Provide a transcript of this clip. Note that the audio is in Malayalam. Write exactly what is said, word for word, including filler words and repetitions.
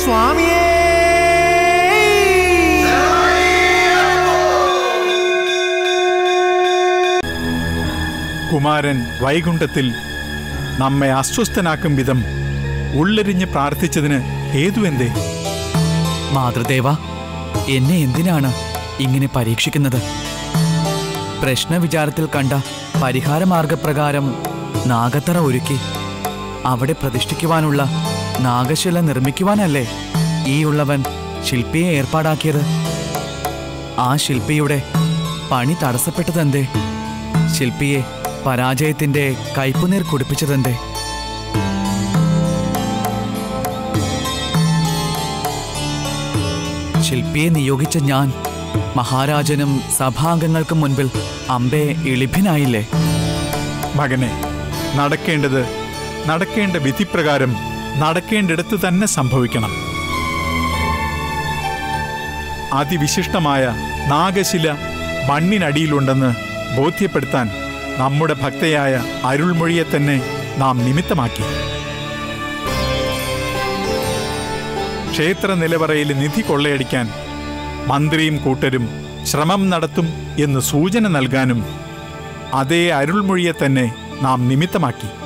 സ്വാമിയേ! കുമാരൻ വൈകുണ്ഠത്തിൽ നമ്മെ അസ്വസ്ഥനാക്കും വിധം ഉള്ളെരിഞ്ഞ് പ്രാർത്ഥിച്ചതിന് ഹേതുവെന്തേ? മാതൃദേവ, എന്നെ എന്തിനാണ് ഇങ്ങനെ പരീക്ഷിക്കുന്നത്? പ്രശ്നവിചാരത്തിൽ കണ്ട പരിഹാരമാർഗപ്രകാരം നാഗത്തറ ഒരുക്കി അവിടെ പ്രതിഷ്ഠിക്കുവാനുള്ള നാഗശില നിർമ്മിക്കുവാനല്ലേ ഈ ഉള്ളവൻ ശില്പിയെ ഏർപ്പാടാക്കിയത്? ആ ശില്പിയുടെ പണി തടസ്സപ്പെട്ടതെന്തേ? ശില്പിയെ പരാജയത്തിന്റെ കയ്പുനീർ കുടിപ്പിച്ചതെന്തേ? ശില്പിയെ നിയോഗിച്ച ഞാൻ മഹാരാജനും സഭാംഗങ്ങൾക്കും മുൻപിൽ അമ്പേ എളിഭനായില്ലേ? മകനെ, നടക്കേണ്ടത് നടക്കേണ്ട വിധിപ്രകാരം നടക്കേണ്ടിടത്ത് തന്നെ സംഭവിക്കണം. അതിവിശിഷ്ടമായ നാഗശില മണ്ണിനടിയിലുണ്ടെന്ന് ബോധ്യപ്പെടുത്താൻ നമ്മുടെ ഭക്തയായ അരുൾമൊഴിയെ തന്നെ നാം നിമിത്തമാക്കി. ക്ഷേത്ര നിലവറയിൽ നിധി കൊള്ളയടിക്കാൻ മന്ത്രിയും കൂട്ടരും ശ്രമം നടത്തും എന്ന് സൂചന നൽകാനും അതേ അരുൾമൊഴിയെ തന്നെ നാം നിമിത്തമാക്കി.